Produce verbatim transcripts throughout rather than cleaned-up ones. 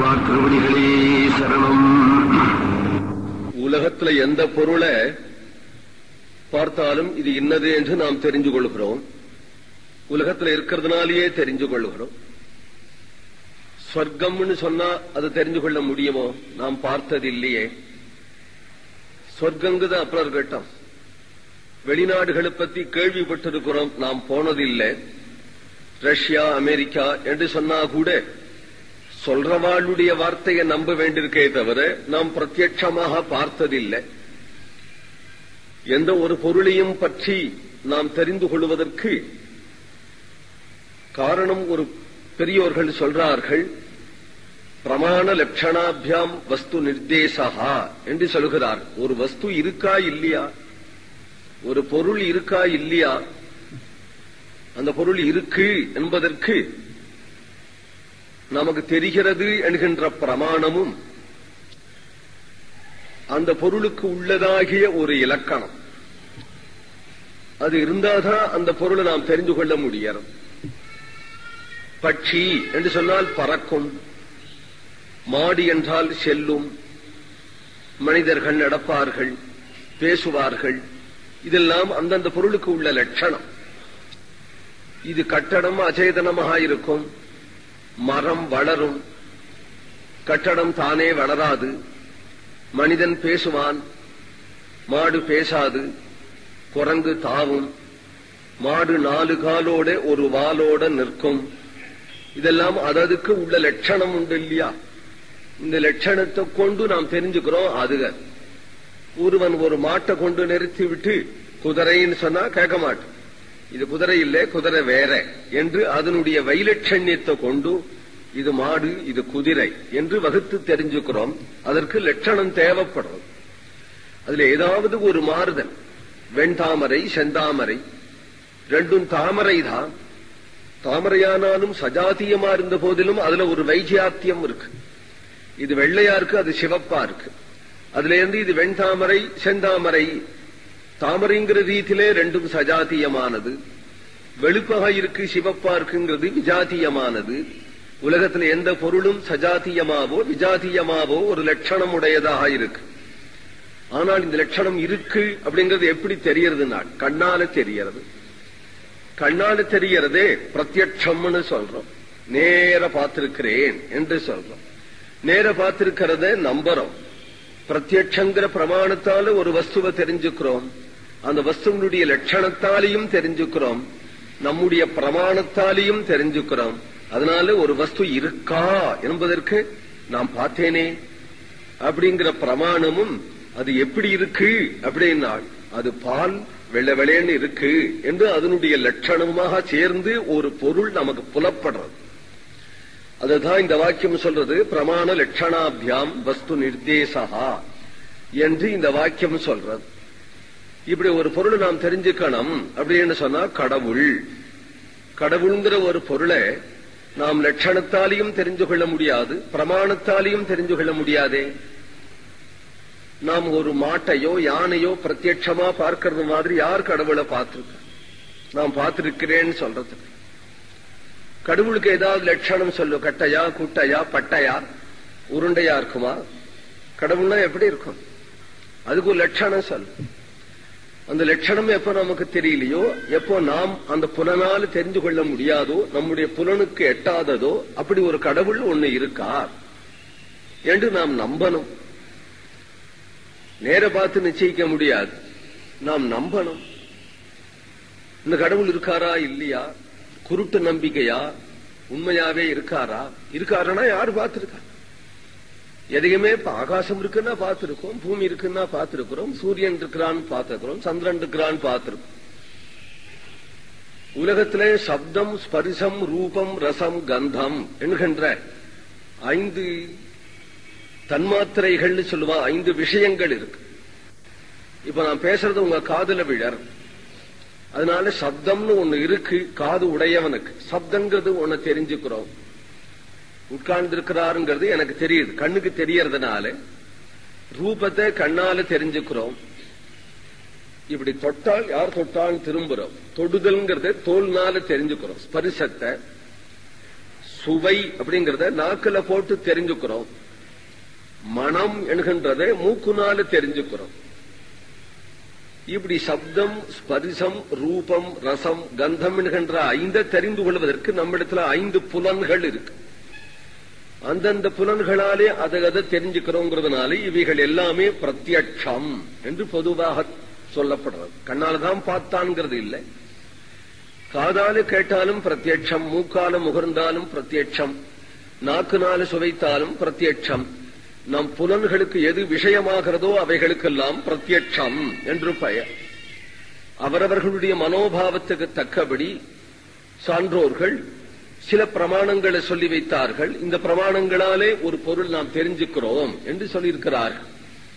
ஆழ்வார் திருவடிகளே சரணம். உலகத்துல எந்த பொருளை பார்த்தாலும் இது இன்னது என்று நாம் தெரிஞ்சு கொள்கிறோம். உலகத்துல இருக்கிறதுனாலேயே தெரிஞ்சு கொள்கிறோம். சொர்க்கம்னு சொன்னா அது தெரிஞ்சு கொள்ள முடியுமோ? நாம் பார்த்தது இல்லையே. சொர்க்கங்குது அப்புறம் இருக்கட்டும், வெளிநாடுகளை பத்தி கேள்விப்பட்டிருக்கிறோம், நாம் போனதில்லை. ரஷ்யா அமெரிக்கா என்று சொன்னா கூட சொல்றவாளுடைய வார்த்தையை நம்ப வேண்டியிருக்கே தவிர நாம் பிரத்யட்சமாக பார்த்ததில்லை. எந்த ஒரு பொருளையும் பற்றி நாம் தெரிந்து கொள்வதற்கு காரணம் ஒரு பெரியோர்கள் சொல்றார்கள், பிரமாண லட்சணாபியாம் வஸ்து நிர்தேசா என்று சொல்கிறார். ஒரு வஸ்து இருக்கா இல்லையா, ஒரு பொருள் இருக்கா இல்லையா, அந்த பொருள் இருக்கு என்பதற்கு நமக்கு தெரிகிறது என்கின்ற பிரமாணமும் அந்த பொருளுக்கு உள்ளதாகிய ஒரு இலக்கணம் அது இருந்தாதான் அந்த பொருளை நாம் தெரிந்து கொள்ள முடியாது. பட்சி என்று சொன்னால் பறக்கும், மாடி என்றால் செல்லும், மனிதர்கள் நடப்பார்கள், பேசுவார்கள், இதெல்லாம் அந்தந்த பொருளுக்கு உள்ள லட்சணம். இது கட்டடம் அச்சேதனமாக இருக்கும், மரம் வளரும், கட்டடம் தானே வளராது, மனிதன் பேசுவான், மாடு பேசாது, குரங்கு தாவும், மாடு நாலு காலோட ஒரு வாலோட நிற்கும். இதெல்லாம் அதற்கு உள்ள லட்சணம் உண்டு இல்லையா? இந்த லட்சணத்தை கொண்டு நாம் தெரிஞ்சுக்கிறோம். அதுக ஒருவன் ஒரு மாட்டை கொண்டு நிறுத்தி விட்டு குதிரைன்னு சொன்னா கேட்க மாட்டோம், இது குதிரை இல்லை, குதிரை வேற என்று அதனுடைய வைலட்சண்யத்தை கொண்டு இது மாடு இது குதிரை என்று வகுத்து தெரிஞ்சுக்கிறோம். அதற்கு லட்சணம் தேவைப்படுறது. அதுல ஏதாவது ஒரு மாறுதல், வெண்தாமரை செந்தாமரை ரெண்டும் தாமரை தான், தாமரையானாலும் சஜாத்தியமா இருந்த போதிலும் அதுல ஒரு வைஜாத்தியம் இருக்கு. இது வெள்ளையா இருக்கு, அது சிவப்பா இருக்கு. அதுல இருந்து இது வெண்தாமரை செந்தாமரை, தாமரைங்கிற ரீதியிலே ரெண்டும் சஜாத்தியமானது. வெளுப்பாக இருக்கு சிவப்பா இருக்குங்கிறது விஜாத்தியமானது. உலகத்தில் எந்த பொருளும் சஜாத்தியமாவோ விஜாத்தியமாவோ ஒரு லட்சணம் உடையதாக இருக்கு. ஆனால் இந்த லட்சணம் இருக்கு அப்படிங்கிறது எப்படி தெரியறதுன்னா கண்ணால தெரியறது. கண்ணால தெரியறதே பிரத்யட்சம்னு சொல்றோம். நேர பார்த்திருக்கிறேன் என்று சொல்றோம். நேர பார்த்திருக்கிறத நம்புறோம். பிரத்யட்சங்கிற பிரமாணத்தால ஒரு வஸ்துவை தெரிஞ்சுக்கிறோம். அந்த வஸ்துவனுடைய லட்சணத்தாலையும் தெரிஞ்சுக்கிறோம், நம்முடைய பிரமாணத்தாலையும் தெரிஞ்சுக்கிறோம். அதனால ஒரு வஸ்து இருக்கா என்பதற்கு நாம் பார்த்தேனே அப்படிங்கிற பிரமாணமும் அது எப்படி இருக்கு அப்படின்னா அது பால் வெள்ளை வெளையன்னு இருக்கு என்று அதனுடைய லட்சணமாக சேர்ந்து ஒரு பொருள் நமக்கு புலப்படுறது. அதுதான் இந்த வாக்கியம் சொல்றது, பிரமாண லட்சணாபியாம் வஸ்து நிர்தேசா என்று இந்த வாக்கியம் சொல்றது. இப்படி ஒரு பொருளை நாம் தெரிஞ்சுக்கணும் அப்படின்னு சொன்னா கடவுள் கடவுள்ங்கிற ஒரு பொருளை நாம் லட்சணத்தாலையும் தெரிஞ்சு கொள்ள முடியாது, பிரமாணத்தாலையும் தெரிஞ்சு கொள்ள முடியாதே. நாம் ஒரு மாட்டையோ யானையோ பிரத்யட்சமா பார்க்கறது மாதிரி யார் கடவுளை பார்த்திருக்க? நாம் பார்த்திருக்கிறேன்னு சொல்றதுக்கு கடவுளுக்கு ஏதாவது லட்சணம் சொல்லு. கட்டையா குட்டையா பட்டையா உருண்டையா இருக்குமா? கடவுள்னா எப்படி இருக்கும்? அதுக்கு ஒரு லட்சணம் சொல்லு. அந்த லட்சணம் எப்ப நமக்கு தெரியலையோ, எப்போ நாம் அந்த புலனால தெரிந்து கொள்ள முடியாதோ, நம்முடைய புலனுக்கு எட்டாததோ அப்படி ஒரு கடவுள் ஒண்ணு இருக்கா என்று நாம் நம்பணும். நேர பார்த்து நிச்சயிக்க முடியாது, நாம் நம்பணும். இந்த கடவுள் இருக்காரா இல்லையா, குருட்டு நம்பிக்கையா, உண்மையாவே இருக்காரா? இருக்காருன்னா யாரு பார்த்திருக்கா? எதையுமே ஆகாசம் இருக்குன்னா பார்த்திருக்கோம், பூமி இருக்குன்னா பார்த்திருக்கிறோம், சூரியன் இருக்கிறான்னு பார்த்திருக்கிறோம், சந்திரன் இருக்கிறான்னு பார்த்திருக்கோம். உலகத்திலே சப்தம் ஸ்பரிசம் ரூபம் ரசம் கந்தம் என்கின்ற ஐந்து தன்மாத்திரைகள் சொல்லுவா, ஐந்து விஷயங்கள் இருக்கு. இப்ப நான் பேசுறது உங்க காதுல விழர், அதனால சப்தம்னு ஒண்ணு இருக்கு. காது உடையவனுக்கு சப்தங்கிறது ஒண்ணு தெரிஞ்சுக்கிறோம். உட்கார்ந்து இருக்கிறாருங்கிறது எனக்கு தெரியுது, கண்ணுக்கு தெரியறதுனால ரூபத்தை கண்ணால தெரிஞ்சுக்கிறோம். இப்படி தொட்டால் யார் தொட்டால் திரும்புறோம். தொடுதல்ங்கிறத தோல்னால தெரிஞ்சுக்கிறோம். ஸ்பரிசத்தை சுவை அப்படிங்கறத நாக்குல போட்டு தெரிஞ்சுக்கிறோம். மனம் என்கின்றதை மூக்குனால தெரிஞ்சுக்கிறோம். இப்படி சப்தம், ஸ்பரிசம், ரூபம், ரசம், கந்தம் என்கின்ற ஐந்தை தெரிந்து கொள்வதற்கு நம்மிடத்துல ஐந்து புலன்கள் இருக்கு. அந்தந்த புலன்களாலே அதை அதை தெரிஞ்சுக்கிறோங்கிறதுனால இவைகள் எல்லாமே பிரத்யட்சம் என்று பொதுவாக சொல்லப்படுறது. கண்ணால்தான் பார்த்தான்ங்கிறது இல்லை. காதால கேட்டாலும் பிரத்யட்சம், மூக்கால முகர்ந்தாலும் பிரத்யட்சம், நாக்குனால சுவைத்தாலும் பிரத்யட்சம். நம் புலன்களுக்கு எது விஷயமாகிறதோ அவைகளுக்கெல்லாம் பிரத்யட்சம் என்று பெயர். அவரவர்களுடைய மனோபாவத்துக்கு தக்கபடி சான்றோர்கள் சில பிரமாணங்களை சொல்லி வைத்தார்கள். இந்த பிரமாணங்களாலே ஒரு பொருள் நாம் தெரிஞ்சுக்கிறோம் என்று சொல்லியிருக்கிறார்கள்.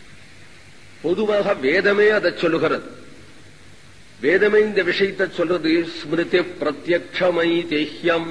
பொதுவாக வேதமே அதை சொல்லுகிறது. வேதமே இந்த விஷயத்தை சொல்றது. ஸ்மிருதி பிரத்யக்ஷமை தேஹ்யம்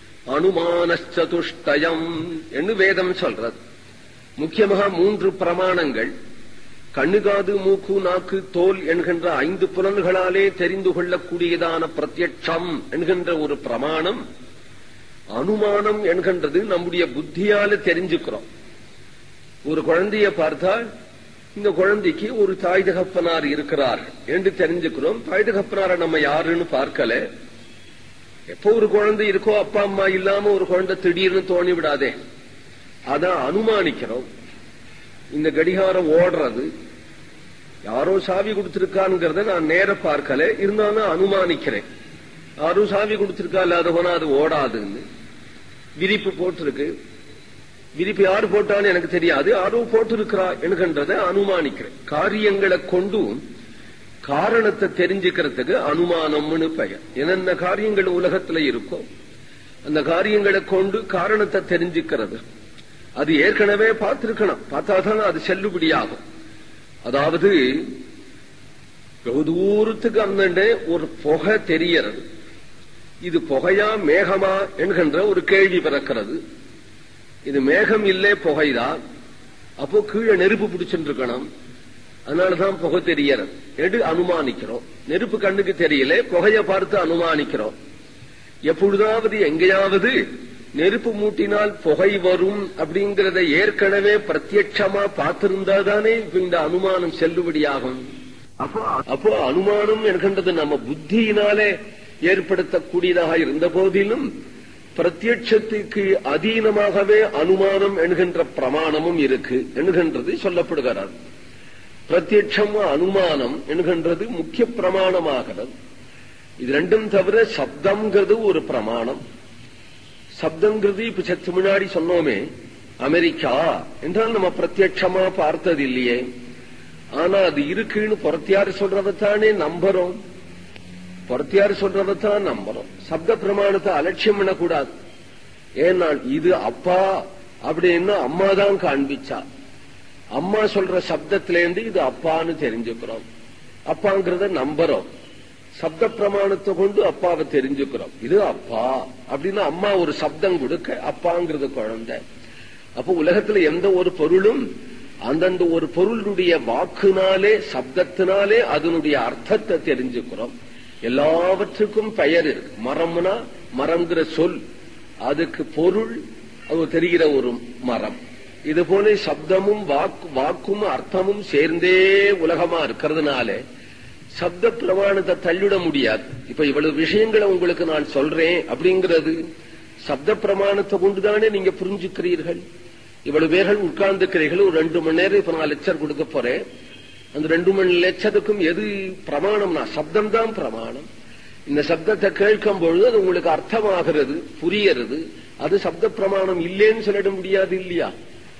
அனுமானச்சதுஷ்டயம் என்று வேதம் சொல்றது. முக்கியமாக மூன்று பிரமாணங்கள், கண்ணு, காது, மூக்கு, நாக்கு, தோல் என்கின்ற ஐந்து புலன்களாலே தெரிந்து கொள்ளக்கூடியதான பிரத்யட்சம் என்கின்ற ஒரு பிரமாணம். அனுமானம் என்கின்றது நம்முடைய புத்தியால தெரிஞ்சுக்கிறோம். ஒரு குழந்தைய பார்த்தால் இந்த குழந்தைக்கு ஒரு தாய் தகப்பனார் இருக்கிறார் என்று தெரிஞ்சுக்கிறோம். தாய் தகப்பனார நம்ம யாருன்னு பார்க்கல. எப்போ ஒரு குழந்தை இருக்கோ அப்பா அம்மா இல்லாம ஒரு குழந்தை திடீர்னு தோணி விடாதே, அதான் அனுமானிக்கிறோம். இந்த கடிகாரம் ஓடுறது யாரோ சாவி கொடுத்திருக்கான்ங்கிறத நான் நேர பார்க்கல, இருந்தாலும் அனுமானிக்கிறேன். யாரும் சாவி கொடுத்திருக்கா இல்லாத போனா அது ஓடாதுன்னு. விரிப்பு போட்டிருக்கு, விரிப்பு யாரு போட்டான்னு எனக்கு தெரியாது, யாரோ போட்டிருக்கிறா என்கின்றத அனுமானிக்கிறேன். காரியங்களை கொண்டு காரணத்தை தெரிஞ்சுக்கிறதுக்கு அனுமானம்னு பெயர். என்னென்ன காரியங்கள் உலகத்துல இருக்கோ அந்த காரியங்களை கொண்டு காரணத்தை தெரிஞ்சுக்கிறது. அது ஏற்கனவே பார்த்திருக்கணும், பார்த்தாதான் அது செல்லுபடியாகும். அதாவது வெகு தூரத்துக்கு அந்த ஒரு புகை தெரியறது, இது புகையா மேகமா என்கின்ற ஒரு கேள்வி பிறக்கிறது. இது மேகம் இல்லே புகைதான், அப்போ கீழே நெருப்பு பிடிச்சுட்டு இருக்கணும், அதனாலதான் புகை தெரியறது எடு அனுமானிக்கிறோம். நெருப்பு கண்ணுக்கு தெரியல, புகைய பார்த்து அனுமானிக்கிறோம். எப்பொழுதாவது எங்கேயாவது நெருப்பு மூட்டினால் புகை வரும் அப்படிங்கறத ஏற்கனவே பிரத்யட்சமா பார்த்திருந்தாதானே இந்த அனுமானம் செல்லுபடியாகும். அப்போ அப்போ அனுமானம் என்கின்றது நம்ம புத்தியினாலே ஏற்படுத்தக்கூடியதாக இருந்த போதிலும் பிரத்யட்சத்துக்கு அதீனமாகவே அனுமானம் என்கின்ற பிரமாணமும் இருக்கு என்கின்றது சொல்லப்படுகிறார். பிரத்யட்சம் அனுமானம் என்கின்றது முக்கிய பிரமாணமாகிறது. இது ரெண்டும் தவிர சப்தம்ங்கிறது ஒரு பிரமாணம். சப்தங்கிறது இப்ப சற்று முன்னாடி சொன்னோமே அமெரிக்கா என்றால் நம்ம பிரத்யட்சமா பார்த்தது இல்லையே, ஆனா அது இருக்குன்னு புறத்தியாரு சொல்றவத்தானே நம்புறோம். புறத்தியாரு சொல்றவத்தான் நம்புறோம். சப்த பிரமாணத்தை அலட்சியம் பண்ணக்கூடாது. ஏன்னா இது அப்பா அப்படின்னு அம்மா தான் காண்பிச்சா, அம்மா சொல்ற சப்தத்திலேருந்து இது அப்பான்னு தெரிஞ்சுக்கிறோம். அப்பாங்கிறத நம்புறோம். சப்த பிரமாணத்தை கொண்டு அப்பாவை தெரிஞ்சுக்கிறோம். இது அப்பா அப்படின்னு அம்மா ஒரு சப்தம் கொடுக்க அப்பாங்கிறது குழந்தை. அப்போ உலகத்துல எந்த ஒரு பொருளும் அந்தந்த ஒரு பொருளுடைய வாக்குனாலே சப்தத்தினாலே அதனுடைய அர்த்தத்தை தெரிஞ்சுக்கிறோம். எல்லாவற்றுக்கும் பெயர் இருக்கு. மரம்னா மரம்ங்கிற சொல், அதுக்கு பொருள் அது தெரிகிற ஒரு மரம். இது போல சப்தமும் வாக்கு வாக்கும் அர்த்தமும் சேர்ந்தே உலகமா இருக்கிறதுனால சப்த பிரமாணத்தை தள்ளிட முடியாது. இப்ப இவ்வளவு விஷயங்களை உங்களுக்கு நான் சொல்றேன் அப்படிங்கிறது சப்த பிரமாணத்தை கொண்டுதானே நீங்க புரிஞ்சுக்கிறீர்கள். இவ்வளவு பேர்கள் உட்கார்ந்துக்கிறீர்கள். ஒரு ரெண்டு மணி நேரம் இப்ப நான் லெக்சர் கொடுக்க போறேன். அந்த ரெண்டு மணி லட்சத்துக்கும் எது பிரமாணம்னா சப்தம் தான் பிரமாணம். இந்த சப்தத்தை கேட்கும் பொழுது அது உங்களுக்கு அர்த்தமாகிறது, புரியறது. அது சப்த பிரமாணம் இல்லேன்னு சொல்லிட முடியாது இல்லையா?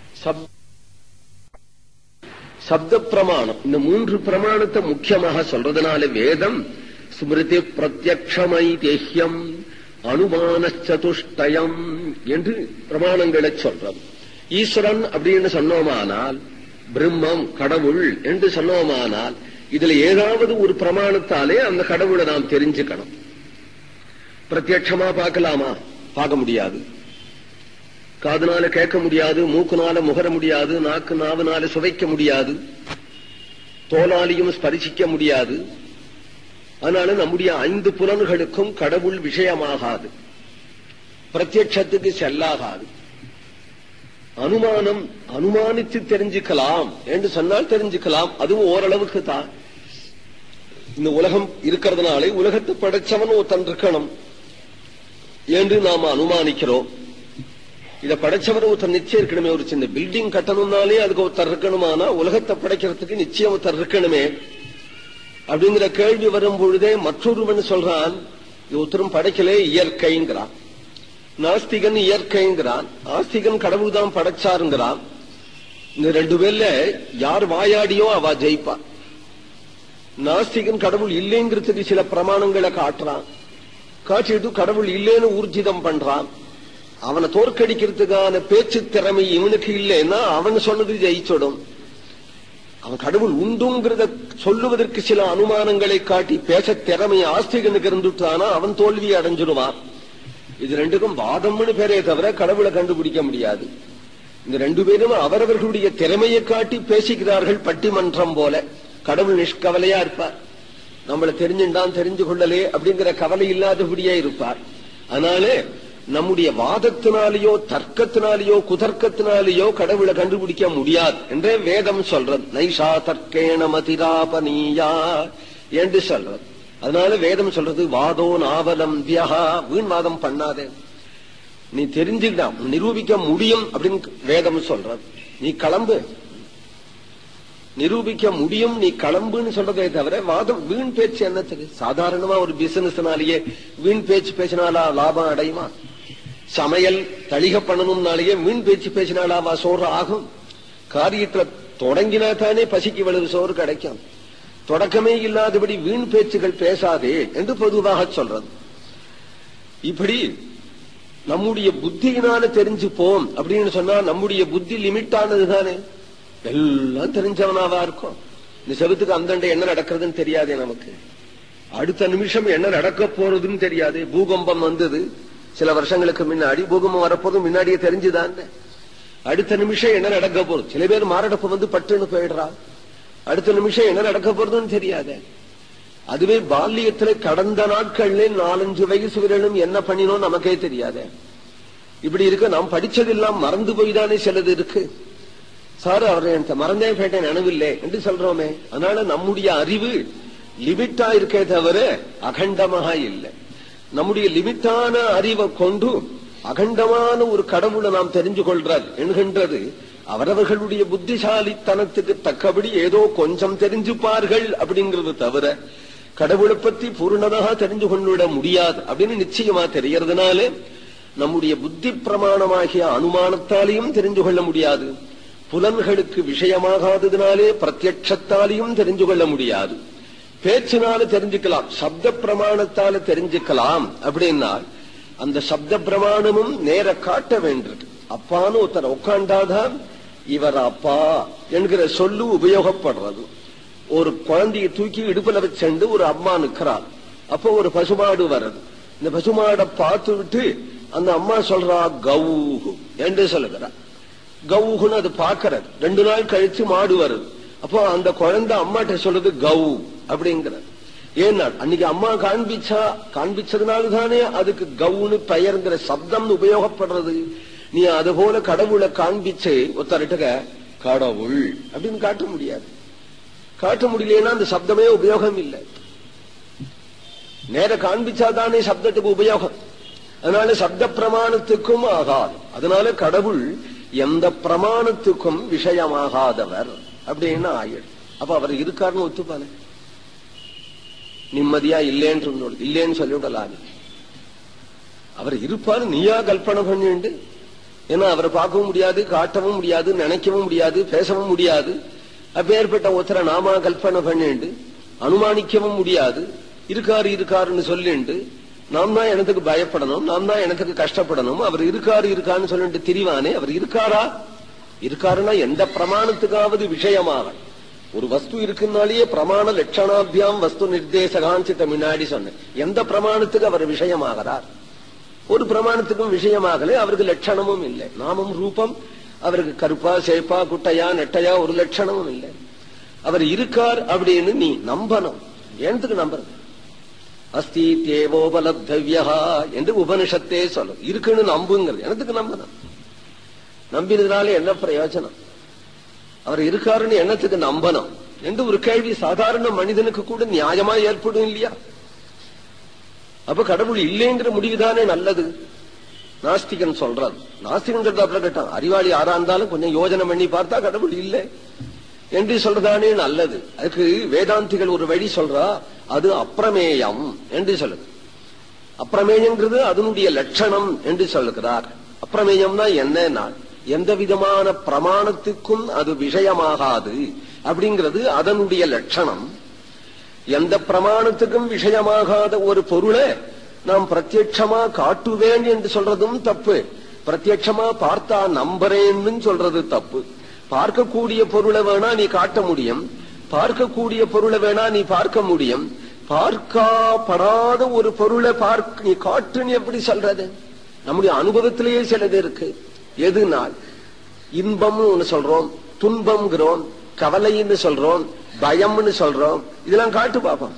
சப்த பிரமாணம் இந்த மூன்று பிரமாணத்தை முக்கியமாக சொல்றதுனால வேதம் ஸ்மிருதி பிரத்யக்ஷமை தேஹ்யம் அனுமானச்சதுஷ்டயம் என்று பிரமாணங்களை சொல்றது. ஈஸ்வரன் அப்படின்னு சொன்னோமானால், பிரம்மம் கடவுள் என்று சொன்னோமானால், இதுல ஏதாவது ஒரு பிரமாணத்தாலே அந்த கடவுளை நாம் தெரிஞ்சுக்கணும். பிரத்யட்சமா பார்க்கலாமா? பார்க்க முடியாது. காதுனால கேட்க முடியாது, மூக்குனால முகர முடியாது, நாக்கு நாவுனால சுவைக்க முடியாது, தோலாலையும் ஸ்பரிசிக்க முடியாது. அதனால நம்முடைய ஐந்து புலன்களுக்கும் கடவுள் விஷயமாகாது. பிரத்யட்சத்துக்கு செல்லாகாது. அனுமானம் அனுமானித்து தெரிஞ்சுக்கலாம் என்று சொன்னால் தெரிஞ்சுக்கலாம். அதுவும் ஓரளவுக்கு தான். இந்த உலகம் இருக்கிறதுனாலே உலகத்தை படைச்சவன் ஒருத்தன் இருக்கணும் என்று நாம அனுமானிக்கிறோம். இத படைச்சவன் ஒருத்தர் நிச்சயம் இருக்கணுமே. ஒரு சின்ன பில்டிங் கட்டணும்னாலே அதுக்கு ஒருத்தர் இருக்கணுமானா உலகத்தை படைக்கிறதுக்கு நிச்சயம் ஒருத்தர் இருக்கணுமே அப்படிங்கிற கேள்வி வரும் பொழுதே மற்றொருவன் சொல்றான், ஒருத்தரும் படைக்கலே, இயற்கைங்கிறான். நாஸ்திகன் இயற்கைங்கிறான், ஆஸ்திகன் கடவுள் தான் படைச்சாருங்கிறான். இந்த ரெண்டு பேர்ல யார் வாயாடியோ அவ ஜெயிப்பா. நாஸ்திகன் கடவுள் இல்லைங்கிறதுக்கு சில பிரமாணங்களை காட்டுறான், காட்டிட்டு கடவுள் இல்லைன்னு ஊர்ஜிதம் பண்றான். அவனை தோற்கடிக்கிறதுக்கான பேச்சு திறமை இவனுக்கு இல்லைன்னா அவன் சொன்னது ஜெயிச்சிடும். அவன் கடவுள் உண்டுங்கிறத சொல்லுவதற்கு சில அனுமானங்களை காட்டி பேச திறமை ஆஸ்திகனுக்கு இருந்துட்டானா அவன் தோல்வியை அடைஞ்சிடுவான். இது ரெண்டுக்கும் வாதம்னு பேரே தவிர கடவுளை கண்டுபிடிக்க முடியாது. இந்த ரெண்டு பேரும் அவரவர்களுடைய திறமையை காட்டி பேசிக்கிறார்கள் பட்டிமன்றம் போல. கடவுள் நிஷ்கவலையா இருப்பார், நம்மளை தெரிஞ்சுட்டான் தெரிஞ்சு கொள்ளலே அப்படிங்கிற கவலை இல்லாதபடியா இருப்பார். அதனால நம்முடைய வாதத்தினாலேயோ தர்க்கத்தினாலேயோ குதர்க்கத்தினாலேயோ கடவுளை கண்டுபிடிக்க முடியாது என்றே வேதம் சொல்றது. நைஷா தர்க்கேண மதிராபனீயா என்று சொல்றது. அதனால வேதம் சொல்றது வாதோ நாவலம்பியா, வீண் வாதம் பண்ணாதே, நீ தெரிஞ்சுக்கிட்டான் நிரூபிக்க முடியும் அப்படின்னு வேதம் சொல்றது. நீ கிளம்பு, நிரூபிக்க முடியும், நீ கிளம்புன்னு சொல்றதே தவிர வாதம் வீண் பேச்சு என்னத்துக்கு? சாதாரணமா ஒரு பிசினஸ்னாலேயே வீண் பேச்சு பேசினாலா லாபம் அடையுமா? சமையல் தளிக பண்ணணும்னாலேயே வீண் பேச்சு பேசினாலாவா சோறு ஆகும்? காரியத்துல தொடங்கினா தானே பசிக்கு வலது சோறு கிடைக்கும். தொடக்கமே இல்லாதபடி வீண் பேச்சுகள் பேசாதே என்று பொதுவாக சொல்றது. இப்படி நம்முடைய புத்தியினால தெரிஞ்சுப்போம் அப்படின்னு சொன்னா நம்முடைய புத்தி லிமிட் ஆனது தானே. எல்லாம் தெரிஞ்சவனாவா இருக்கும். இந்த செவத்துக்கு அந்தண்ட என்ன நடக்கிறதுன்னு தெரியாதே நமக்கு. அடுத்த நிமிஷம் என்ன நடக்க போறதுன்னு தெரியாது. பூகம்பம் வந்தது சில வருஷங்களுக்கு முன்னாடி, பூகம்பம் வரப்போதும் முன்னாடியே தெரிஞ்சுதான். அடுத்த நிமிஷம் என்ன நடக்க போறது? சில பேர் மாரடைப்பு வந்து பட்டுன்னு போயிடுறா. அடுத்த நிமிஷம் என்ன நடக்க போறதுன்னு தெரியாத. அதுவே பால்யத்துல கடந்த நாட்கள்ல நாலஞ்சு வயசு விரலும் என்ன பண்ணினோம் நமக்கே தெரியாத. இப்படி இருக்க நாம் படிச்சதெல்லாம் மறந்து போய்தானே சிலது இருக்கு. சார் அவர் எனக்கு மறந்தே போயிட்டேன் நினைவில்லை என்று சொல்றோமே. அதனால நம்முடைய அறிவு லிமிட்டா இருக்கே தவிர அகண்டமாக இல்லை. நம்முடைய லிமிட்டான அறிவை கொண்டு அகண்டமான ஒரு கடவுளை நாம் தெரிஞ்சு கொள்றார் என்கின்றது அவரவர்களுடைய புத்திசாலித்தனத்துக்கு தக்கபடி ஏதோ கொஞ்சம் தெரிஞ்சுப்பார்கள் அப்படிங்கிறது தவிர கடவுளை பத்தி பூர்ணமாக தெரிஞ்சு கொண்டுவிட முடியாது அப்படின்னு நிச்சயமா தெரியறதுனால நம்முடைய புத்தி பிரமாணமாகிய அனுமானத்தாலையும் தெரிஞ்சு கொள்ள முடியாது. புலன்களுக்கு விஷயமாகாததுனாலே பிரத்யட்சத்தாலையும் தெரிஞ்சு கொள்ள முடியாது. பேச்சினால தெரிஞ்சுக்கலாம், சப்த பிரமாணத்தால தெரிஞ்சுக்கலாம். அப்படின்னா அந்த சப்த பிரமாணமும் நேர காட்ட வேண்டியது. அப்பான்னு ஒருத்தர் உட்காண்டாதான் இவர் அப்பா என்கிற சொல்லு உபயோகப்படுறது. ஒரு குழந்தைய தூக்கி இடுப்புல வச்சு ஒரு அம்மா நிக்கிறாள். அப்போ ஒரு பசுமாடு வருது. இந்த பசுமாடை பார்த்து விட்டு அந்த அம்மா சொல்றா கவுகு என்று சொல்லுகிறார். கவுகுன்னு அது பாக்கிறது. ரெண்டு நாள் கழிச்சு மாடு வருது. அப்போ அந்த குழந்தை அம்மாட்ட சொல்றது கவு அப்படிங்கிறது. ஏன்னா அன்னைக்கு அம்மா காண்பிச்சா காண்பிச்சதுனால்தானே அதுக்கு கவுன்னு பெயர்ங்கிற சப்தம் உபயோகப்படுறது. நீ அது போல கடவுளை காண்பிச்சு ஒருத்தருட்டுக கடவுள் அப்படின்னு காட்ட முடியாது. காட்ட முடியலன்னா அந்த சப்தமே உபயோகம் இல்லை. நேர காண்பிச்சாதானே சப்தத்துக்கு உபயோகம். அதனால சப்த பிரமாணத்துக்கும் ஆகாது. அதனால கடவுள் எந்த பிரமாணத்துக்கும் விஷயமாகாதவர் அப்படின்னு ஆயிடும். அப்ப அவர் இருக்காருன்னு ஒத்துப்பானே, நிம்மதியா இல்லேன்னு இல்லேன்னு சொல்லிவிடலாது. அவர் இருப்பாரு நீயா கல்பனை பண்ணிண்டு. ஏன்னா அவரை பார்க்கவும் முடியாது, காட்டவும் முடியாது, நினைக்கவும் முடியாது, பேசவும் முடியாது. அப்பேற்பட்ட ஒருத்தரை நாம கல்பனை பண்ணிண்டு அனுமானிக்கவும் முடியாது. இருக்காரு இருக்காருன்னு சொல்லிண்டு நாம் தான் எனத்துக்கு பயப்படணும், நாம் தான் எனத்துக்கு கஷ்டப்படணும். அவர் இருக்காரு இருக்கான்னு சொல்லிட்டு திரிவானே, அவர் இருக்காரா? இருக்காருன்னா எந்த பிரமாணத்துக்காவது விஷயமாக ஒரு வஸ்து இருக்குன்னாலேயே பிரமாண லட்சணாபியாம் வஸ்து நிர்தேசகாஞ்சித்த முன்னாடி சொன்னேன். எந்த பிரமாணத்துக்கு அவர் விஷயமாகிறார்? ஒரு பிரமாணத்துக்கும் விஷயமாகலே. அவருக்கு லட்சணமும் இல்லை, நாமம் ரூபம். அவருக்கு கருப்பா சேப்பா குட்டையா நெட்டையா ஒரு லட்சணமும் இல்லை. அவர் இருக்கார் அப்படின்னு நீ நம்பணும். ஏனத்துக்கு நம்புறது? அஸ்தி தேவோபலப்தவ்யா என்று உபனிஷத்தே சொல்லும். இருக்குன்னு நம்புங்கிறது. எனக்கு நம்பணும். நம்பினதுனால என்ன பிரயோஜனம்? அவர் இருக்காருன்னு எண்ணத்துக்கு நம்பணும் என்று ஒரு கேள்வி சாதாரண மனிதனுக்கு கூட நியாயமா ஏற்படும் இல்லையா? அப்ப கடவுள் இல்லைங்கிற முடிவுதானே நல்லது. நாஸ்திகன் சொல்றான். நாஸ்திகன் சொல்றாப்புல கேட்டான். அறிவாளி யாரா இருந்தாலும் கொஞ்சம் யோஜனை பண்ணி பார்த்தா கடவுள் இல்லை என்று சொல்றதானே நல்லது. அதுக்கு வேதாந்திகள் ஒரு வழி சொல்றா. அது அப்பிரமேயம் என்று சொல்லுது. அப்பிரமேயங்கிறது அதனுடைய லட்சணம் என்று சொல்லுகிறார். அப்பிரமேயம்னா என்ன? எந்த விதமான பிரமாணத்துக்கும் அது விஷயமாகாது அப்படிங்கிறது அதனுடைய லட்சணம். எந்த பிரமாணத்துக்கும் விஷயமாகாத ஒரு பொருளை நாம் பிரத்யட்சமா காட்டுவேன் என்று சொல்றதும் தப்பு. பிரத்யட்சமா பார்த்தா நம்புறேன்னு சொல்றது தப்பு. பார்க்கக்கூடிய பொருளை வேணா நீ காட்ட முடியும், பார்க்கக்கூடிய பொருளை வேணா நீ பார்க்க முடியும். பார்க்கப்படாத ஒரு பொருளை பார்க்க நீ காட்டுன்னு எப்படி சொல்றது? நம்முடைய அனுபவத்திலேயே சிலது இருக்கு. எதுனால் இன்பம்னு ஒண்ணு சொல்றோம், துன்பம்ங்கிறோம், கவலைன்னு சொல்றோம், பயம்னு சொல்றோம். இதெல்லாம் காட்டு பாப்போம்.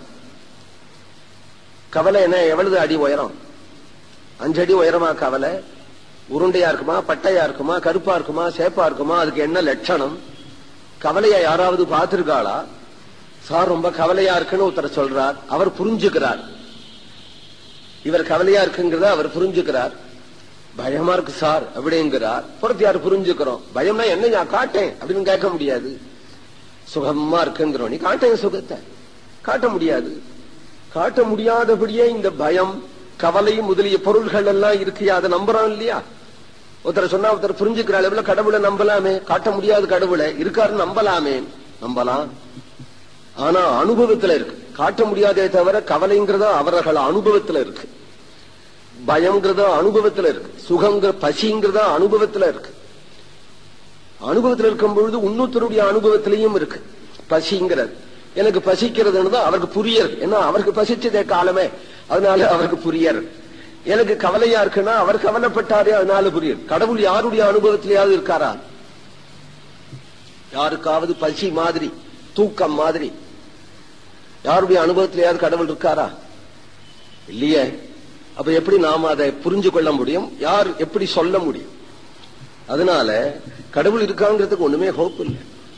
கவலை என்ன? எவ்வளவு அடி உயரம்? அஞ்சடி உயரமா கவலை? உருண்டையா இருக்குமா, பட்டையா இருக்குமா, கருப்பா இருக்குமா, சேப்பா இருக்குமா? அதுக்கு என்ன லட்சணம்? கவலையா யாராவது பார்த்திருக்காளா? சார் ரொம்ப கவலையா இருக்குன்னு ஒருத்தர் சொல்றார். அவர் புரிஞ்சுக்கிறார். இவர் கவலையா இருக்குங்கிறத அவர் புரிஞ்சுக்கிறார். பயமா இருக்கு சார் அப்படிங்கிறார். பொறுத்து யாரு புரிஞ்சுக்கிறோம். பயம்னா என்ன? நான் காட்டேன் அப்படின்னு கேட்க முடியாது. சுகமா இருக்குங்கிறோம். நீ காட்டேன் சுகத்தை காட்ட முடியாது. காட்ட முடியாதபடியே இந்த பயம், கவலை முதலிய பொருள்கள் எல்லாம் இருக்கு. அதை நம்புறோம் இல்லையா? ஒருத்தர் சொன்னா ஒருத்தர் புரிஞ்சுக்கிறாள். எவ்வளவு கடவுளை நம்பலாமே. காட்ட முடியாது கடவுளை இருக்காரு நம்பலாமே. நம்பலாம். ஆனா அனுபவத்துல இருக்கு. காட்ட முடியாதே தவிர கவலைங்கிறத அவர்கள் அனுபவத்துல இருக்கு. பயம்ங்கிறத அனுபவத்துல இருக்கு. சுகங்கிற பசிங்கிறத அனுபவத்துல இருக்கு. அனுபவத்தில் இருக்கும் பொழுது இன்னொருத்தருடைய அனுபவத்திலையும் இருக்கு பசிங்கிறது. எனக்கு பசிக்கிறதுன்னு அவருக்கு புரியறது. ஏன்னா அவருக்கு பசிச்சதே காலமே, அதனால அவருக்கு புரியறது. எனக்கு கவலையா இருக்குன்னா அவர் கவலைப்பட்டாரே, அதனால புரியுது. கடவுள் யாருடைய அனுபவத்திலேயாவது இருக்காரா? யாருக்காவது பசி மாதிரி, தூக்கம் மாதிரி யாருடைய அனுபவத்திலேயாவது கடவுள் இருக்காரா? இல்லையே. அப்ப எப்படி நாம அதை புரிஞ்சு கொள்ள முடியும்? யார் எப்படி சொல்ல முடியும்? அதனால கடவுள் இருக்காங்கிறதுக்கு ஒண்ணுமே ஹோப் இல்லை.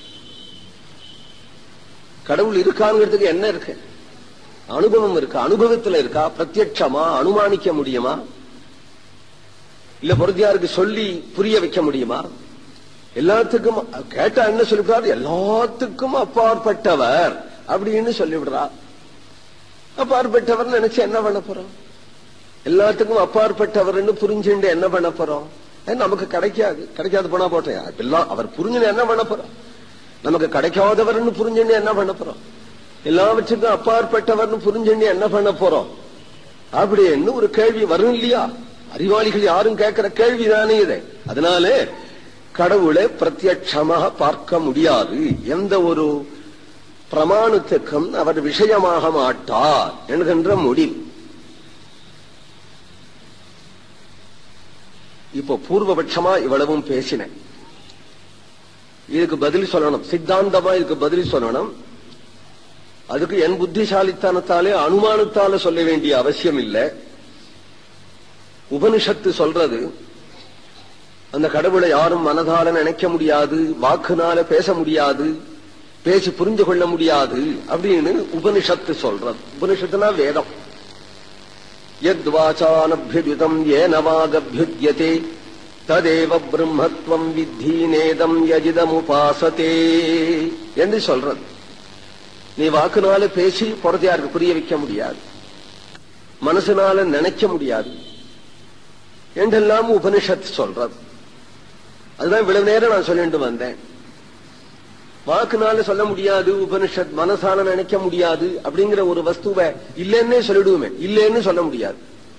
கடவுள் இருக்காங்கிறதுக்கு என்ன இருக்கு? அனுபவம் இருக்கு. அனுபவத்துல இருக்கா? பிரத்யட்சமா அனுமானிக்க முடியுமா? இல்ல பொறுத்தியாருக்கு சொல்லி புரிய வைக்க முடியுமா? எல்லாத்துக்கும் கேட்டா என்ன சொல்லிவிடார்? எல்லாத்துக்கும் அப்பாற்பட்டவர் அப்படின்னு சொல்லிவிடுறா. அப்பாற்பட்டவர் நினைச்சு என்ன பண்ண போறோம்? எல்லாத்துக்கும் அப்பாற்பட்டவர் புரிஞ்சுண்டு என்ன பண்ண போறோம்? நமக்கு கிடைக்காது. கிடைக்காது போனா போட்டேன். அவர் புரிஞ்சுன்னு என்ன பண்ண போறோம்? நமக்கு கிடைக்காதவர் புரிஞ்சுன்னு என்ன பண்ண போறோம்? எல்லாவற்றுக்கும் அப்பாற்பட்டவர் புரிஞ்சுன்னு என்ன பண்ண போறோம் அப்படின்னு ஒரு கேள்வி வரும் இல்லையா? அறிவாளிகள் யாரும் கேட்கிற கேள்விதானே இது. அதனால கடவுளை பிரத்யட்சமாக பார்க்க முடியாது. எந்த ஒரு பிரமாணத்துக்கும் அவர் விஷயமாக மாட்டார் என்கின்ற முடிவு. இப்போ பூர்வபட்சமா இவ்வளவும் பேசினேன். இதுக்கு பதில் சொல்லணும். சித்தாந்தமா இதுக்கு பதில் சொல்லணும். அதுக்கு என் புத்திசாலித்தனத்தாலே அனுமானத்தால சொல்ல வேண்டிய அவசியம் இல்லை. உபனிஷத்து சொல்றது அந்த கடவுளை யாரும் மனதால நினைக்க முடியாது, வாக்குனால பேச முடியாது, பேசி புரிந்து கொள்ள முடியாது அப்படின்னு உபனிஷத்து சொல்றது. உபனிஷத்துனா வேதம். யத்வாசானப்யுதம் ஏன வாகப்யுத்யதே ததேவ பிரம்மத்வம் வித்தி நேதம் யஜிதமுபாசதே என்று சொல்றது. நீ வாக்குனால பேசி பொறுத்தையாருக்கு புரிய வைக்க முடியாது, மனசுனால நினைக்க முடியாது என்றெல்லாம் உபனிஷத்து சொல்றது. அதுதான் இவ்வளவு நேரம் நான் சொல்லிட்டு வந்தேன். வாக்குனால சொல்ல முடியாது, உபனிஷத் மனசால நினைக்க முடியாது அப்படிங்கிற ஒரு வஸ்துவை இல்லைன்னே சொல்லிடுவோமே. இல்லைன்னு சொல்ல முடியாது.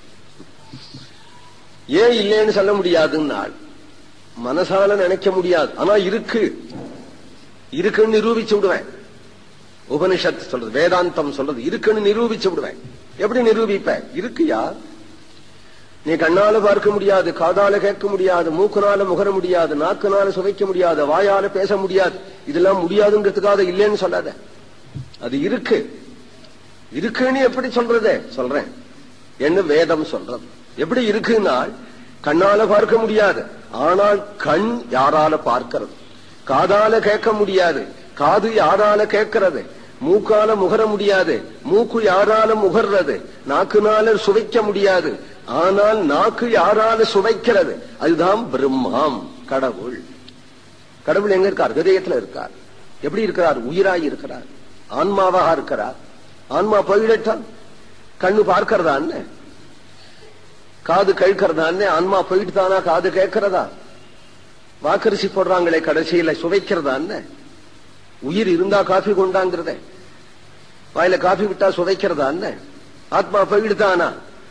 ஏன் இல்லைன்னு சொல்ல முடியாதுன்னா மனசால நினைக்க முடியாது, ஆனா இருக்கு இருக்குன்னு நிரூபிச்சு விடுவேன். உபனிஷத்து சொல்றது, வேதாந்தம் சொல்றது இருக்குன்னு நிரூபிச்சு விடுவேன். எப்படி நிரூபிப்ப? இருக்குயா. நீ கண்ணால பார்க்க முடியாது, காதால கேட்க முடியாது, மூக்குனால முகர முடியாது, நாக்குனால சுவைக்க முடியாது, வாயால பேச முடியாது. இதெல்லாம் முடியாதுங்கிறதுக்காக இல்லைன்னு சொல்லாத. அது இருக்கு. இருக்குன்னு எப்படி சொல்றது? சொல்றேன் என்ன வேதம் சொல்றது. எப்படி இருக்குன்னா கண்ணால பார்க்க முடியாது, ஆனால் கண் யாரால பார்க்கிறது. காதால கேட்க முடியாது, காது யாரால கேட்கிறது. மூக்கால முகர முடியாது, மூக்கு யாரால முகர்றது. நாக்குனால சுவைக்க முடியாது, ஆனால் நாக்கு யாரால சுவைக்கிறது. அதுதான் பிரம்மம், கடவுள். கடவுள் எங்க இருக்கார்? ஹிருதயத்துல இருக்கார். எப்படி இருக்கிறார்? உயிராய் இருக்கிறார், ஆன்மாவாக இருக்கிறார். ஆன்மா போயிடட்டான் கண்ணு பார்க்கிறதான்னு, காது கேட்கிறதான்னு. ஆன்மா போயிட்டு தானா காது கேட்கிறதா? வாக்கரிசி போடுறாங்களே கடைசியில சுவைக்கிறதான்னு. உயிர் இருந்தா காஃபி கொண்டாங்கிறத, வாயில காஃபி விட்டா சுவைக்கிறதான்னு. ஆத்மா போயிடுதானா?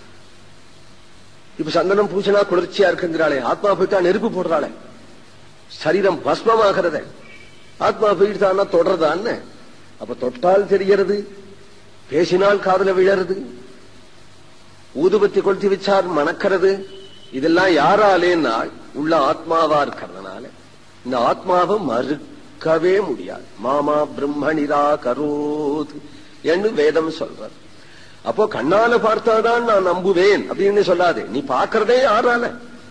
இப்ப சந்தனம் பூசினா குளிர்ச்சியா இருக்குங்கிறாளே, ஆத்மா போயிட்டா நெருப்பு போடுறாளே, சரீரம் பஸ்மமாகிறத. ஆத்மா போயிடுதானா தொடர்தான்னு. அப்ப தொட்டால் தெரிகிறது, பேசினால் காதுல விழறது, ஊதுபத்தி கொளுத்தி வச்சார் மணக்கிறது. இதெல்லாம் யாராலேன்னா உள்ள ஆத்மாவா இருக்கிறதுனால. இந்த ஆத்மாவை மறுக்கவே முடியாது. மாமா பிரம்ம நிராகரோத் என்று வேதம் சொல்றது. அப்போ கண்ணால பார்த்தாதான் நான் நம்புவேன் அப்படின்னு சொல்லாது. நீ பார்க்கிறதே யாரால?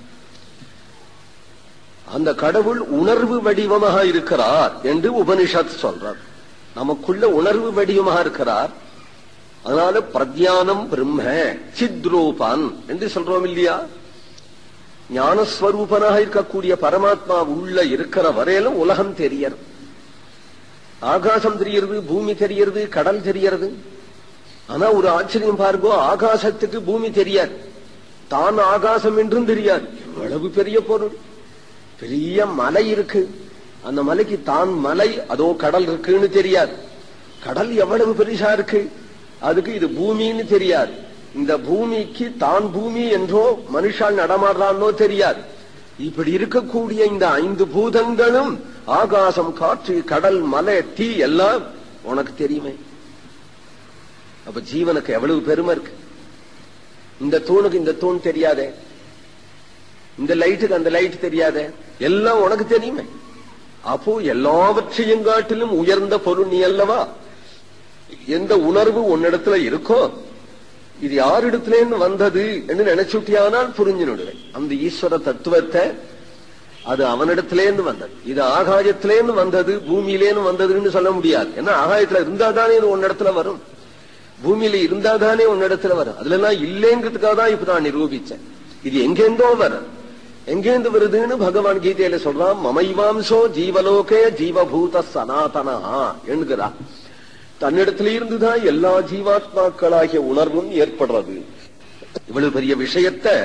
அந்த கடவுள் உணர்வு வடிவமாக இருக்கிறார் என்று உபனிஷத் சொல்றார். நமக்குள்ள உணர்வு வடிவமாக இருக்கிறார். அதனால பிரத்யானம் பிரம்ம சித்ரூபான் என்று சொல்றோம் இல்லையா? ஞானஸ்வரூபனாக இருக்கக்கூடிய பரமாத்மா உள்ள இருக்கிற வரையிலும் உலகம் தெரியறது. ஆகாசம் தெரிகிறது, பூமி தெரிகிறது, கடல் தெரிகிறது. ஆனா ஒரு ஆச்சரியம் பாருங்கோ, ஆகாசத்துக்கு பூமி தெரியாது, தான் ஆகாசம் என்றும் தெரியாது. எவ்வளவு பெரிய பொருள்! பெரிய மலை இருக்கு, அந்த மலைக்கு தான் மலை, அதோ கடல் இருக்குன்னு தெரியாது. கடல் எவ்வளவு பெருசா இருக்கு, அதுக்கு இது பூமின்னு தெரியாது. இந்த பூமிக்கு தான் பூமி என்றோ மனுஷால் நடமாடுறானோ தெரியாது. இப்படி இருக்கக்கூடிய இந்த ஐந்து பூதங்களும் ஆகாசம், காற்று, கடல், மலை, தீ எல்லாம் உனக்கு தெரியுமே. அப்ப ஜீவனுக்கு எவ்வளவு பெருமை இருக்கு. இந்த தூணுக்கு இந்த தூண் தெரியாதே, இந்த லைட்டுக்கு அந்த லைட் தெரியாதே, எல்லாம் உனக்கு தெரியுமே. அப்போ எல்லாவற்றையும் காட்டிலும் உயர்ந்த பொருள் நீ அல்லவா. எந்த உணர்வு உன்னிடத்துல இருக்கோ, இது யாரிடத்திலேன்னு வந்தது என்று நினைச்சுட்டியானால் புரிஞ்சுடுவேன் அந்த ஈஸ்வர தத்துவத்தை. அது அவனிடத்திலேன்னு வந்தது, இது ஆகாயத்திலேன்னு வந்தது, பூமியிலேன்னு வந்ததுன்னு சொல்ல முடியாது. ஏன்னா ஆகாயத்துல இருந்தாதானே இது உன்னிடத்துல வரும், பூமியில இருந்தாதானே உன்னிடத்துல வரும். அதுல எல்லாம் இல்லைங்கிறதுக்காக தான் இப்ப நான் நிரூபிச்சேன். இது எங்கெந்தோ வரும். எங்கேந்து வருதுன்னு பகவான் கீதையில சொல்றான். மமைவாம்சோ ஜீவலோகே ஜீவபூத சனாதனா என்கிறா. தன்னிடத்தில இருந்துதான் எல்லா ஜீவாத்மாக்களாகிய உணர்வும் ஏற்படுறது. இவ்வளவு பெரிய விஷயத்தை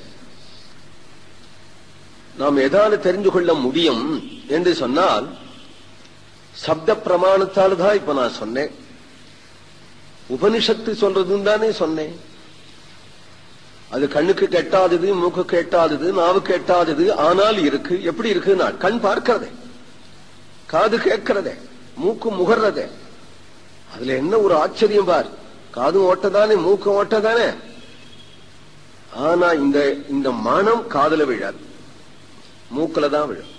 நாம் எதால தெரிந்து கொள்ள முடியும் என்று சொன்னால், சப்த பிரமாணத்தால் தான் இப்ப நான் சொன்னேன். உபனிஷத்து சொல்றதுன்னு தானே சொன்னேன். அது கண்ணுக்கு கெட்டாதது, மூக்கு கெட்டாதது, நாவுக்கு கெட்டாதது, ஆனால் இருக்கு. எப்படி இருக்குன்னா, கண் பார்க்கிறதே, காது கேட்கிறதே, மூக்கு முகர்றதே. அதுல என்ன ஒரு ஆச்சரியம் பார். காது ஓட்டதானே, மூக்கு ஓட்டதானே. ஆனா இந்த இந்த மனம் காதுல விழாது, மூக்குல தான் விழும்.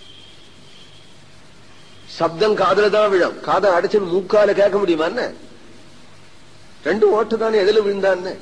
சப்தம் காதுல தான் விழும். காதை அடைச்சு மூக்கால கேட்க முடியுமா? என்ன ரெண்டும் ஓட்டுதானே, எதுல விழுந்தான்னு.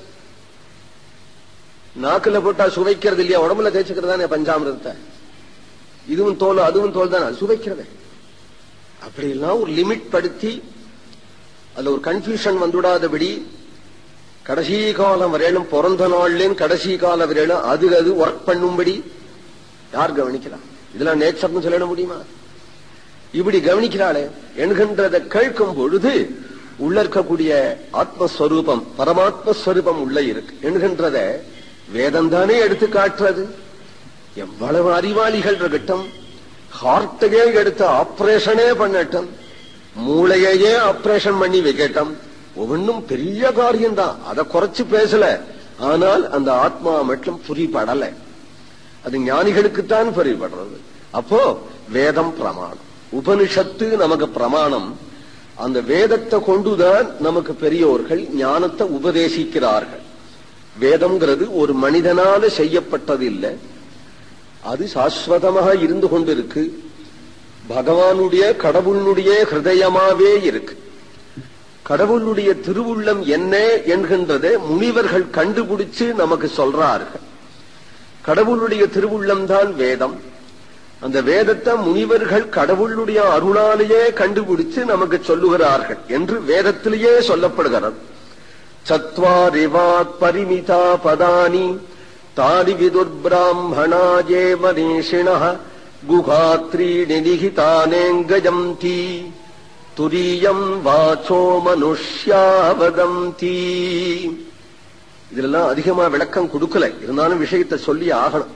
நாக்குல போட்டா சுவைக்கிறது இல்லையா, உடம்புல தேய்ச்சிக்கிறதானே பஞ்சாமிரத்தை. இதுவும் தோல் அதுவும் தோல் தானே, சுவைக்கிறதே. அப்படி எல்லாம் ஒரு லிமிட் படுத்தி அதுல ஒரு கன்ஃபியூஷன் வந்துடாதபடி கடைசி காலம் வரையிலும், பிறந்த நாள்லேயும் கடைசி காலம் வரையிலும் அது அது ஒர்க் பண்ணும்படி யார் கவனிக்கிறார்? இதெல்லாம் நேச்சர்னு சொல்லிட முடியுமா? இப்படி கவனிக்கிறாளே என்கின்றதை கேட்கும் பொழுது உள்ள இருக்கக்கூடிய ஆத்மஸ்வரூபம், பரமாத்மஸ்வரூபம் உள்ள இருக்கு என்கின்றத வேதம் தானே எடுத்து காட்டுறது. எவ்வளவு அறிவாளிகள் இருக்கட்டும், ஹார்ட்டையே எடுத்து ஆபரேஷனே பண்ணட்டும், மூளையே ஆபரேஷன் பண்ணி வைக்கட்டும், ஒவ்வொன்றும் பெரிய காரியம்தான். அதை குறைச்சு பேசல. ஆனால் அந்த ஆத்மா மட்டும் புரிபடல. அது ஞானிகளுக்குத்தான் புரிபடுறது. அப்போ வேதம் பிரமாணம், உபனிஷத்து நமக்கு பிரமாணம். அந்த வேதத்தை கொண்டுதான் நமக்கு பெரியோர்கள் ஞானத்தை உபதேசிக்கிறார்கள். வேதம்ங்கிறது ஒரு மனிதனால செய்யப்பட்டது இல்லை, அது சாஸ்வதமாக இருந்து கொண்டிருக்கு. பகவானுடைய கடவுளுடைய ஹிருதயமாவே இருக்கு. கடவுளுடைய திருவுள்ளம் என்ன என்கின்றதை முனிவர்கள் கண்டுபிடிச்சு நமக்கு சொல்றார்கள். கடவுளுடைய திருவுள்ளம் தான் வேதம். அந்த வேதத்தை முனிவர்கள் கடவுளுடைய அருளாலேயே கண்டுபிடிச்சு நமக்கு சொல்லுகிறார்கள் என்று வேதத்திலேயே சொல்லப்படுகிறது. சத்வாரிவாத் பரிமிதா பதானி தாரி விதுர்பிராமணாஜே மனீஷிணः குகாத்ரீணி நிகிதானேங்கஜந்தி துரியம் வாச்சோ மனுஷ்யா வதந்தி. இதெல்லாம் அதிகமா விளக்கம் கொடுக்கல, இருந்தாலும் விஷயத்தை சொல்லி ஆகணும்.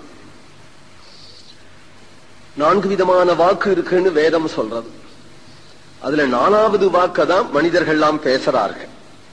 நான்கு விதமான வாக்கு இருக்குன்னு வேதம் சொல்றது. அதுல நாலாவது வாக்கதான் மனிதர்கள் எல்லாம் பேசுறார்கள்.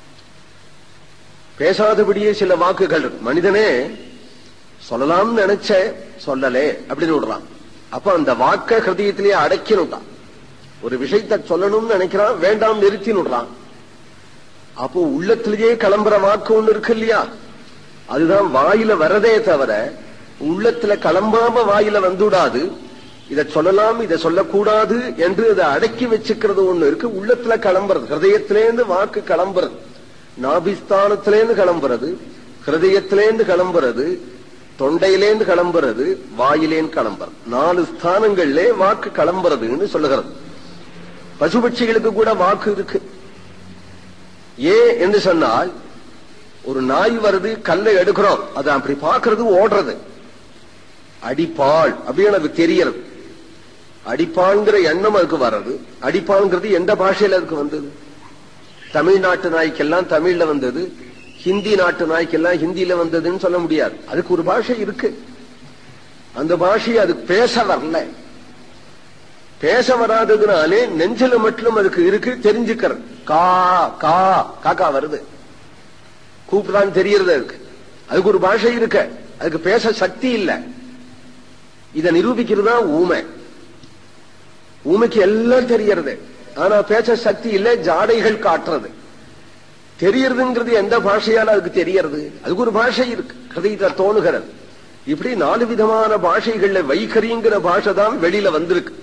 பேசாதபடியே சில வாக்குகள் இருக்கு. மனிதனே சொல்லலாம்னு நினைச்ச சொல்லலே அப்படின்னு விடுறான். அப்ப அந்த வாக்க ஹிருதயத்திலேயே அடக்கினுட்டான். ஒரு விஷயத்தை சொல்லணும்னு நினைக்கிறான், வேண்டாம் நிறுத்தி விடுறான். அப்போ உள்ளத்திலேயே கிளம்புற வாக்கு ஒண்ணு இருக்கு இல்லையா, அதுதான் வாயில வரதே தவிர உள்ளத்துல கிளம்பாம வாயில வந்துடாது. இதை சொல்லலாம் இதை சொல்லக்கூடாது என்று இதை அடக்கி வச்சுக்கிறது ஒண்ணு இருக்கு. உள்ளத்துல கிளம்புறது, ஹிருதயத்திலேருந்து வாக்கு கிளம்புறது, நாபிஸ்தானத்திலேருந்து கிளம்புறது, ஹிருதயத்திலேருந்து கிளம்புறது, தொண்டையிலேந்து கிளம்புறது, வாயிலேந்து கிளம்புறது. நாலு ஸ்தானங்கள்ல வாக்கு கிளம்புறதுன்னு சொல்லுகிறது. பசுபட்சிகளுக்கு கூட வாக்கு இருக்கு. ஏன் என்று சொன்னால், ஒரு நாய் வருது, கல்லை எடுக்கிறோம், அது அப்படி பாக்குறது, ஓடுறது, அடிப்பாள் அப்படின்னு அது தெரியறது. அடிப்பாள்ங்கிற எண்ணம் அதுக்கு வர்றது. அடிப்பாள்ங்கிறது எந்த பாஷையில அதுக்கு வந்தது? தமிழ்நாட்டு நாய்க்கெல்லாம் தமிழ்ல வந்தது, ஹிந்தி நாட்டு நாய்க்கெல்லாம் ஹிந்தியில வந்ததுன்னு சொல்ல முடியாது. அதுக்கு ஒரு பாஷை இருக்கு. அந்த பாஷை அது பேச வரல. பேச வராததுனாலே நெஞ்சில மட்டும் அதுக்கு இருக்கு, தெரிஞ்சுக்கிறது. கா கா காக்கா வருது, கூப்பிடான்னு தெரியறது இருக்கு. அதுக்கு ஒரு பாஷை இருக்கு, அதுக்கு பேச சக்தி இல்லை. இதை நிரூபிக்கிறதா ஊமை. ஊமைக்கு எல்லாம் தெரியறது, ஆனா பேச சக்தி இல்லை, ஜாடைகள் காட்டுறது. தெரியறதுங்கிறது எந்த பாஷையால அதுக்கு தெரியறது? அதுக்கு ஒரு பாஷை இருக்கு, ஹிருதயத்தை தோணுகிறது. இப்படி நாலு விதமான பாஷைகள்ல வைகரிங்கிற பாஷை தான் வெளியில வந்திருக்கு.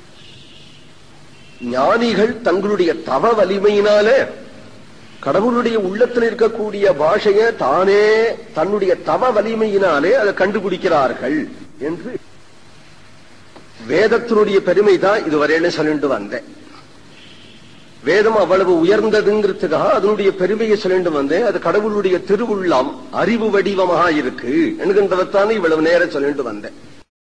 ஞானிகள் தங்களுடைய தவ வலிமையினால கடவுளுடைய உள்ளத்தில் இருக்கக்கூடிய பாஷையை தானே தன்னுடைய தவ வலிமையினாலே அதை கண்டுபிடிக்கிறார்கள் என்று வேதத்தினுடைய பெருமை தான் இதுவரையில சொல்லிட்டு வந்தேன். வேதம் அவ்வளவு உயர்ந்ததுங்கிறதுக்காக அதனுடைய பெருமையை சொல்லிட்டு வந்தேன். அது கடவுளுடைய திருவுள்ளம் அறிவு வடிவமாக இருக்கு என்கின்றவத்தானே இவ்வளவு நேரம் சொல்லிட்டு வந்தேன்.